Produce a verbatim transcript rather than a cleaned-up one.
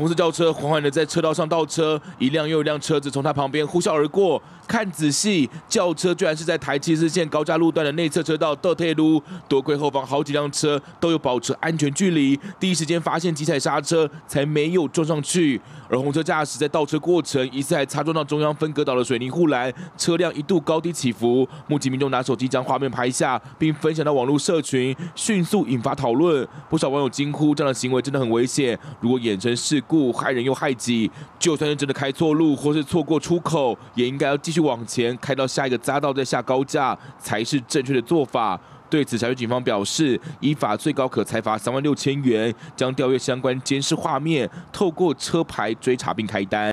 红色轿车缓缓地在车道上倒车，一辆又一辆车子从他旁边呼啸而过。看仔细，轿车居然是在台七支线高架路段的内侧车道倒退路，多亏后方好几辆车都有保持安全距离，第一时间发现急踩刹车，才没有撞上去。而红车驾驶在倒车过程，疑似还擦撞到中央分隔岛的水泥护栏，车辆一度高低起伏。目击民众拿手机将画面拍下，并分享到网络社群，迅速引发讨论。不少网友惊呼，这样的行为真的很危险，如果衍生事故，害人又害己。就算是真的开错路或是错过出口，也应该要继续往前开到下一个匝道再下高架，才是正确的做法。对此，柴水警方表示，依法最高可裁罚三万六千元，将调阅相关监视画面，透过车牌追查并开单。